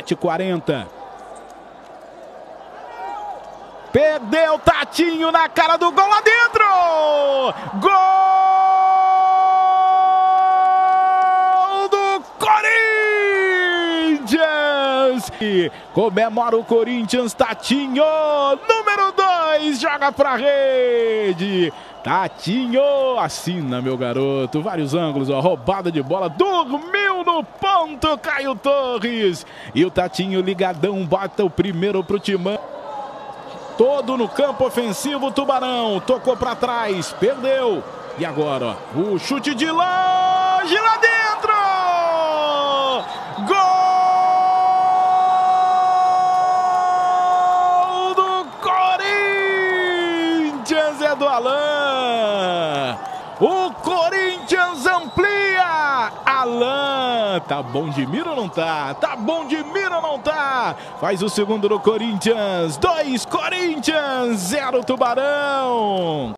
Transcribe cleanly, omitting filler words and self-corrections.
7h40. Perdeu, Tatinho na cara do gol, lá dentro! Gol do Corinthians! E comemora o Corinthians, Tatinho, número 2, joga pra rede. Tatinho, assina, meu garoto, vários ângulos, ó, roubada de bola, dormiu no ponto, Caio Torres. E o Tatinho ligadão, bota o primeiro pro Timão. Todo no campo ofensivo, Tubarão, tocou para trás, perdeu. E agora, ó, o chute de longe, lá dentro! Gol do Corinthians, é do Alan. O Corinthians amplia. Alan, tá bom de mira ou não tá? Tá bom de mira ou não tá? Faz o segundo do Corinthians. 2 Corinthians, 0 Tubarão.